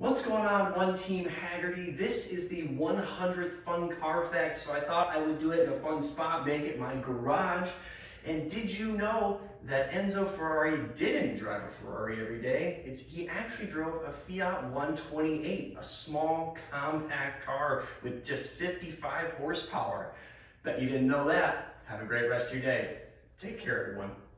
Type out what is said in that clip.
What's going on, One Team Haggerty? This is the 100th Fun Car Fact, so I thought I would do it in a fun spot, make it my garage. And did you know that Enzo Ferrari didn't drive a Ferrari every day? He actually drove a Fiat 128, a small, compact car with just 55 horsepower. Bet you didn't know that. Have a great rest of your day. Take care, everyone.